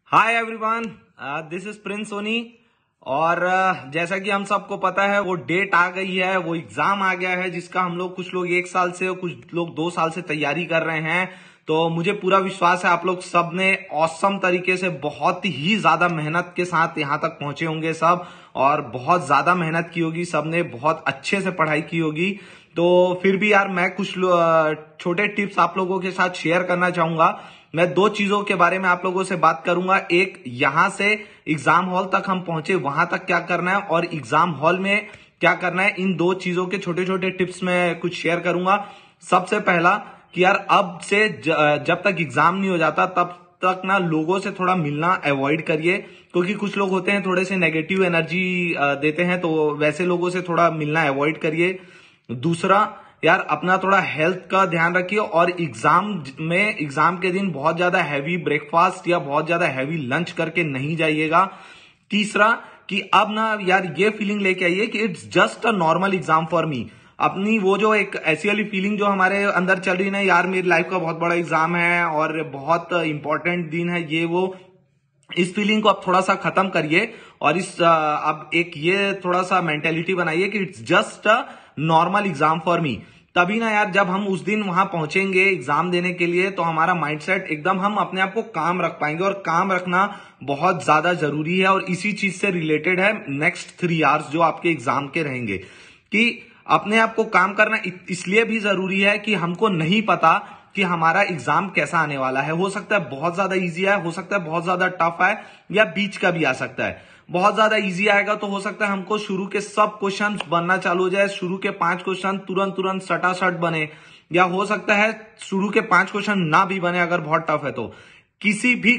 Hi everyone, this is Prince Soni. और जैसा कि हम सबको पता है वो डेट आ गई है, वो एग्जाम आ गया है जिसका हम लोग कुछ लोग 1 साल से और कुछ लोग 2 साल से तैयारी कर रहे हैं। तो मुझे पूरा विश्वास है आप लोग सब ने ऑसम तरीके से बहुत ही ज्यादा मेहनत के साथ यहाँ तक पहुंचे होंगे सब, और बहुत ज्यादा मेहनत की होगी सबने, बहुत अच्छे से पढ़ाई की होगी। तो फिर भी यार मैं कुछ छोटे टिप्स आप लोगों के साथ शेयर करना चाहूंगा। मैं 2 चीजों के बारे में आप लोगों से बात करूंगा। एक, यहां से एग्जाम हॉल तक हम पहुंचे वहां तक क्या करना है, और एग्जाम हॉल में क्या करना है। इन 2 चीजों के छोटे छोटे टिप्स मैं कुछ शेयर करूंगा। सबसे पहला कि यार अब से जब तक एग्जाम नहीं हो जाता तब तक ना लोगों से थोड़ा मिलना अवॉइड करिए, क्योंकि कुछ लोग होते हैं थोड़े से नेगेटिव एनर्जी देते हैं, तो वैसे लोगों से थोड़ा मिलना अवॉइड करिए। दूसरा, यार अपना थोड़ा हेल्थ का ध्यान रखिए, और एग्जाम के दिन बहुत ज्यादा हैवी ब्रेकफास्ट या बहुत ज्यादा हैवी लंच करके नहीं जाइएगा। तीसरा, कि अब ना यार ये फीलिंग लेके आइए कि it's just a normal exam for me. अपनी वो जो एक ऐसी वाली फीलिंग जो हमारे अंदर चल रही ना, यार मेरी लाइफ का बहुत बड़ा एग्जाम है और बहुत इंपॉर्टेंट दिन है ये वो, इस फीलिंग को आप थोड़ा सा खत्म करिए। और अब एक ये थोड़ा सा मेंटेलिटी बनाइए कि it's just a normal exam for me. तभी ना यार जब हम उस दिन वहां पहुंचेंगे एग्जाम देने के लिए, तो हमारा माइंडसेट एकदम, हम अपने आप को काम रख पाएंगे। और काम रखना बहुत ज्यादा जरूरी है, और इसी चीज से रिलेटेड है नेक्स्ट 3 आवर्स जो आपके एग्जाम के रहेंगे। कि अपने आप को काम करना इसलिए भी जरूरी है कि हमको नहीं पता कि हमारा एग्जाम कैसा आने वाला है। हो सकता है बहुत ज्यादा इजी है, हो सकता है बहुत ज्यादा टफ है, या बीच का भी आ सकता है। बहुत ज्यादा इजी आएगा तो हो सकता है हमको शुरू के सब क्वेश्चन बनना चालू हो जाए, शुरू के 5 क्वेश्चन तुरंत सटासट बने, या हो सकता है शुरू के 5 क्वेश्चन ना भी बने अगर बहुत टफ है तो। किसी भी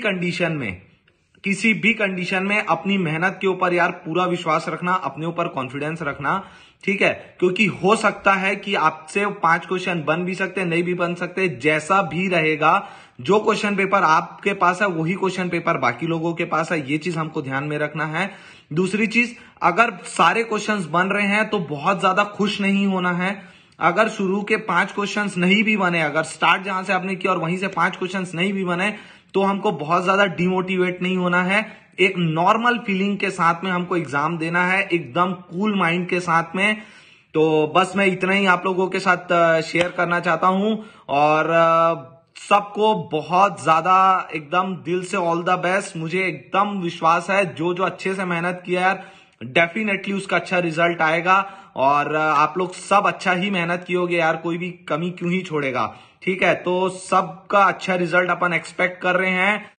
कंडीशन में अपनी मेहनत के ऊपर यार पूरा विश्वास रखना, अपने ऊपर कॉन्फिडेंस रखना, ठीक है। क्योंकि हो सकता है कि आपसे 5 क्वेश्चन बन भी सकते, नहीं भी बन सकते, जैसा भी रहेगा। जो क्वेश्चन पेपर आपके पास है वही क्वेश्चन पेपर बाकी लोगों के पास है, ये चीज हमको ध्यान में रखना है। दूसरी चीज, अगर सारे क्वेश्चंस बन रहे हैं तो बहुत ज्यादा खुश नहीं होना है। अगर शुरू के 5 क्वेश्चंस नहीं भी बने, अगर स्टार्ट जहां से आपने किया और वहीं से 5 क्वेश्चंस नहीं भी बने, तो हमको बहुत ज्यादा डिमोटिवेट नहीं होना है। एक नॉर्मल फीलिंग के साथ में हमको एग्जाम देना है, एकदम कूल माइंड के साथ में। तो बस मैं इतना ही आप लोगों के साथ शेयर करना चाहता हूं, और सबको बहुत ज्यादा एकदम दिल से ऑल द बेस्ट। मुझे एकदम विश्वास है जो जो अच्छे से मेहनत किया यार, डेफिनेटली उसका अच्छा रिजल्ट आएगा। और आप लोग सब अच्छा ही मेहनत कियोगे यार, कोई भी कमी क्यों ही छोड़ेगा, ठीक है। तो सबका अच्छा रिजल्ट अपन एक्सपेक्ट कर रहे हैं।